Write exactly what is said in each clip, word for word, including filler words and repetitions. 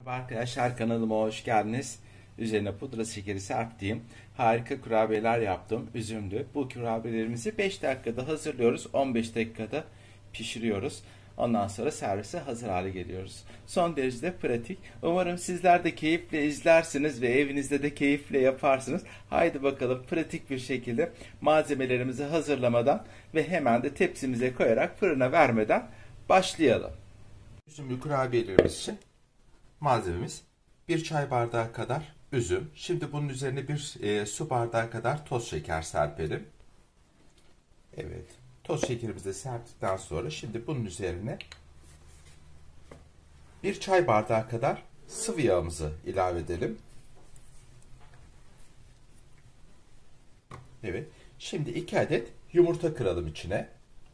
Merhaba arkadaşlar, kanalıma hoş geldiniz. Üzerine pudra şekeri serptiğim harika kurabiyeler yaptım. Üzümlü. Bu kurabiyelerimizi beş dakikada hazırlıyoruz. on beş dakikada pişiriyoruz. Ondan sonra servise hazır hale geliyoruz. Son derece pratik. Umarım sizler de keyifle izlersiniz ve evinizde de keyifle yaparsınız. Haydi bakalım, pratik bir şekilde malzemelerimizi hazırlamadan ve hemen de tepsimize koyarak fırına vermeden başlayalım. Üzümlü kurabiyelerimiz için malzememiz bir çay bardağı kadar üzüm. Şimdi bunun üzerine bir e, su bardağı kadar toz şeker serpelim. Evet. Toz şekerimizi de serptikten sonra şimdi bunun üzerine bir çay bardağı kadar sıvı yağımızı ilave edelim. Evet. Şimdi iki adet yumurta kıralım içine.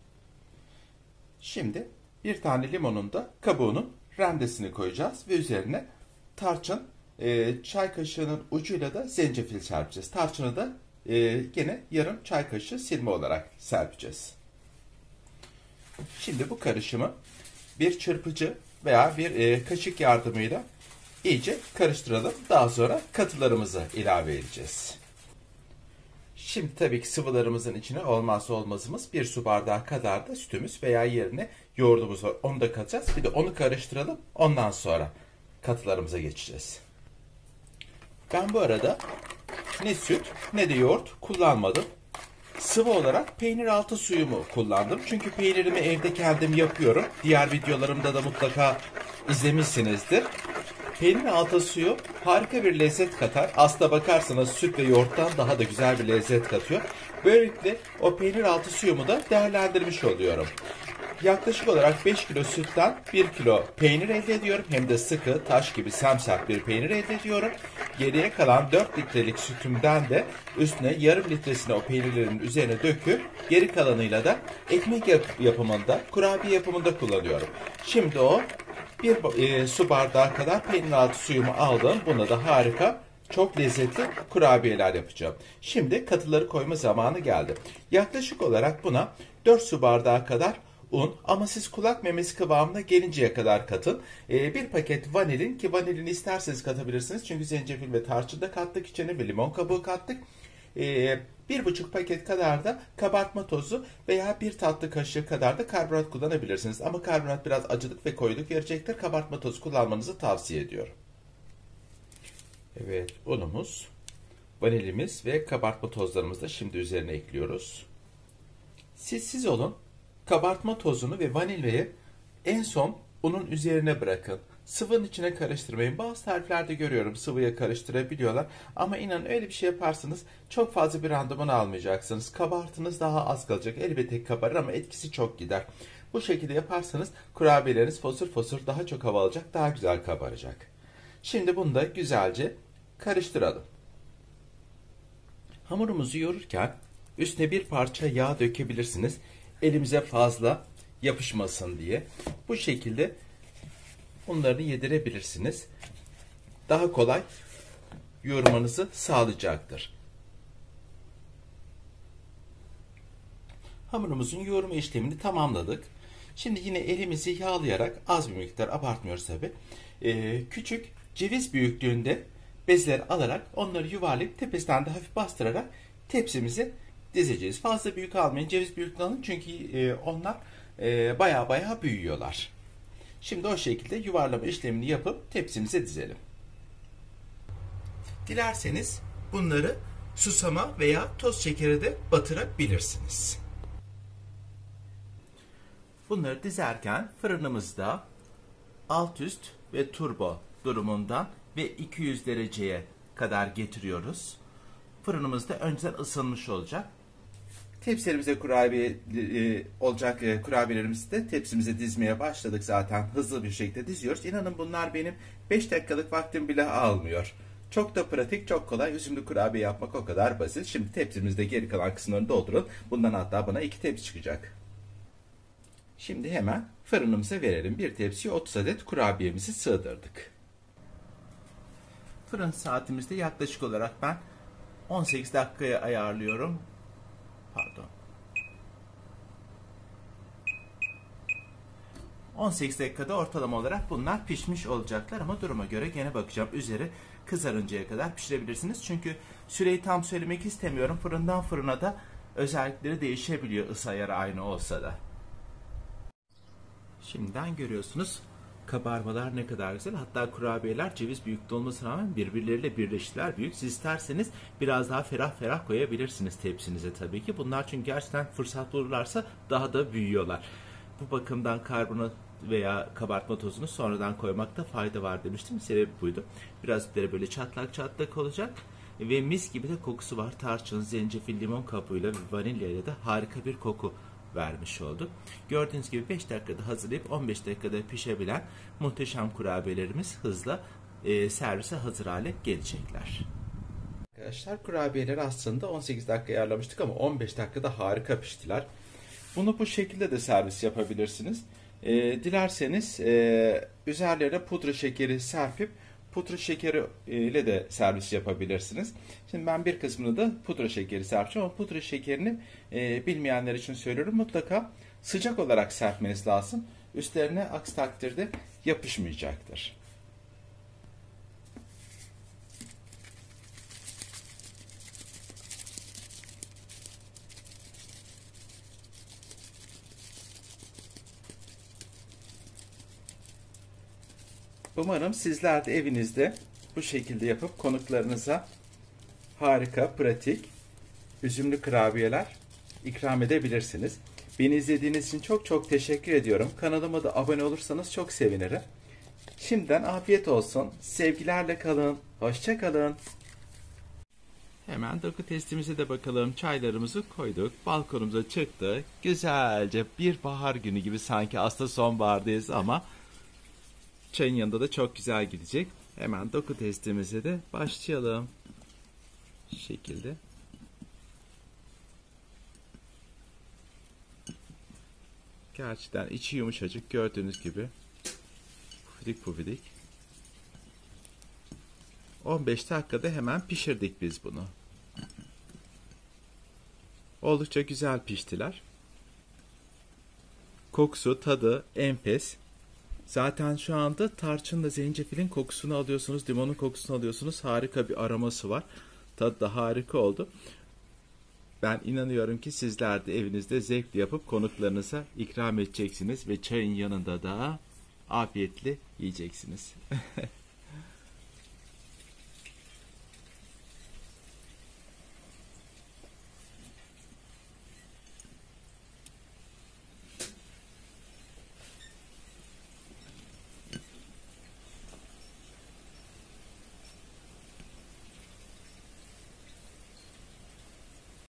Şimdi bir tane limonun da kabuğunun rendesini koyacağız ve üzerine tarçın, e, çay kaşığının ucuyla da zencefil serpeceğiz. Tarçını da e, gene yarım çay kaşığı silme olarak serpeceğiz. Şimdi bu karışımı bir çırpıcı veya bir e, kaşık yardımıyla iyice karıştıralım. Daha sonra katılarımızı ilave edeceğiz. Şimdi tabii ki sıvılarımızın içine olmazsa olmazımız bir su bardağı kadar da sütümüz veya yerine yoğurdumuz var. Onu da katacağız. Bir de onu karıştıralım. Ondan sonra katılarımıza geçeceğiz. Ben bu arada ne süt ne de yoğurt kullanmadım. Sıvı olarak peynir altı suyumu kullandım. Çünkü peynirimi evde kendim yapıyorum. Diğer videolarımda da mutlaka izlemişsinizdir. Peynir altı suyu harika bir lezzet katar. Aslına bakarsanız süt ve yoğurttan daha da güzel bir lezzet katıyor. Böylelikle o peynir altı suyumu da değerlendirmiş oluyorum. Yaklaşık olarak beş kilo sütten bir kilo peynir elde ediyorum. Hem de sıkı, taş gibi semsert bir peynir elde ediyorum. Geriye kalan dört litrelik sütümden de üstüne yarım litresini o peynirlerin üzerine döküp geri kalanıyla da ekmek yap yapımında, kurabiye yapımında kullanıyorum. Şimdi o bir e, su bardağı kadar peynir altı suyumu aldım. Buna da harika, çok lezzetli kurabiyeler yapacağım. Şimdi katıları koyma zamanı geldi. Yaklaşık olarak buna dört su bardağı kadar un, ama siz kulak memesi kıvamına gelinceye kadar katın. Ee, bir paket vanilin, ki vanilini isterseniz katabilirsiniz. Çünkü zencefil ve tarçın da kattık içine ve limon kabuğu kattık. Ee, bir buçuk paket kadar da kabartma tozu veya bir tatlı kaşığı kadar da karbonat kullanabilirsiniz. Ama karbonat biraz acılık ve koyuluk verecektir. Kabartma tozu kullanmanızı tavsiye ediyorum. Evet, unumuz, vanilimiz ve kabartma tozlarımızı da şimdi üzerine ekliyoruz. Siz siz olun. Kabartma tozunu ve vanilyayı en son unun üzerine bırakın. Sıvının içine karıştırmayın. Bazı tariflerde görüyorum sıvıya karıştırabiliyorlar. Ama inanın öyle bir şey yaparsanız çok fazla bir randıman almayacaksınız. Kabartınız daha az kalacak. Elbette kabarır ama etkisi çok gider. Bu şekilde yaparsanız kurabiyeleriniz fosur fosur daha çok hava alacak, daha güzel kabaracak. Şimdi bunu da güzelce karıştıralım. Hamurumuzu yoğururken üstüne bir parça yağ dökebilirsiniz. Elimize fazla yapışmasın diye. Bu şekilde bunları yedirebilirsiniz. Daha kolay yoğurmanızı sağlayacaktır. Hamurumuzun yoğurma işlemini tamamladık. Şimdi yine elimizi yağlayarak, az bir miktar, abartmıyoruz tabi, ee, küçük ceviz büyüklüğünde bezler alarak onları yuvarlayıp tepesinden de hafif bastırarak tepsimizi dizeceğiz. Fazla büyük almayın. Ceviz büyüklüğünü alın. Çünkü e, onlar e, baya baya büyüyorlar. Şimdi o şekilde yuvarlama işlemini yapıp tepsimize dizelim. Dilerseniz bunları susama veya toz şekere de batırabilirsiniz. Bunları dizerken fırınımızda alt üst ve turbo durumundan ve iki yüz dereceye kadar getiriyoruz. Fırınımız da önceden ısınmış olacak. Tepsilerimize kurabiye e, olacak e, kurabiyelerimizi de tepsimize dizmeye başladık zaten. Hızlı bir şekilde diziyoruz. İnanın bunlar benim beş dakikalık vaktim bile almıyor. Çok da pratik, çok kolay. Üzümlü kurabiye yapmak o kadar basit. Şimdi tepsimizde geri kalan kısımlarını doldurun. Bundan hatta bana iki tepsi çıkacak. Şimdi hemen fırınımıza verelim. Bir tepsiye otuz adet kurabiyemizi sığdırdık. Fırın saatimizde yaklaşık olarak ben on sekiz dakikaya ayarlıyorum. Pardon. on sekiz dakikada ortalama olarak bunlar pişmiş olacaklar ama duruma göre gene bakacağım. Üzeri kızarıncaya kadar pişirebilirsiniz. Çünkü süreyi tam söylemek istemiyorum. Fırından fırına da özellikleri değişebiliyor, ısı ayarı aynı olsa da. Şimdiden görüyorsunuz kabarmalar ne kadar güzel. Hatta kurabiyeler ceviz büyüklüğü olmasına rağmen birbirleriyle birleştiler büyük. Siz isterseniz biraz daha ferah ferah koyabilirsiniz tepsinize tabii ki. Bunlar çünkü gerçekten fırsat bulurlarsa daha da büyüyorlar. Bu bakımdan karbonat veya kabartma tozunu sonradan koymakta fayda var demiştim. Sebebi buydu. Biraz üzeri böyle çatlak çatlak olacak. Ve mis gibi de kokusu var. Tarçın, zencefil, limon kabuğuyla ve vanilya ile de harika bir koku vermiş olduk. Gördüğünüz gibi beş dakikada hazırlayıp on beş dakikada pişebilen muhteşem kurabiyelerimiz hızla e, servise hazır hale gelecekler. Arkadaşlar kurabiyeleri aslında on sekiz dakika ayarlamıştık ama on beş dakikada harika piştiler. Bunu bu şekilde de servis yapabilirsiniz. E, dilerseniz e, üzerlerine pudra şekeri serpip pudra şekeri ile de servis yapabilirsiniz. Şimdi ben bir kısmını da pudra şekeri serpeceğim ama pudra şekerini e, bilmeyenler için söylüyorum. Mutlaka sıcak olarak serpmeniz lazım. Üstlerine aksi takdirde yapışmayacaktır. Umarım sizler de evinizde bu şekilde yapıp konuklarınıza harika, pratik, üzümlü kurabiyeler ikram edebilirsiniz. Beni izlediğiniz için çok çok teşekkür ediyorum. Kanalıma da abone olursanız çok sevinirim. Şimdiden afiyet olsun. Sevgilerle kalın. Hoşça kalın. Hemen doku testimize de bakalım. Çaylarımızı koyduk. Balkonumuza çıktı. Güzelce bir bahar günü gibi, sanki aslında sonbahardayız ama çayın yanında da çok güzel gidecek. Hemen doku testimize de başlayalım. Şu şekilde. Gerçekten içi yumuşacık, gördüğünüz gibi. Pufidik pufidik. on beş dakikada hemen pişirdik biz bunu. Oldukça güzel piştiler. Kokusu, tadı enfes. Zaten şu anda tarçınla zencefilin kokusunu alıyorsunuz, limonun kokusunu alıyorsunuz. Harika bir aroması var. Tadı da harika oldu. Ben inanıyorum ki sizler de evinizde zevkle yapıp konuklarınıza ikram edeceksiniz ve çayın yanında da afiyetle yiyeceksiniz.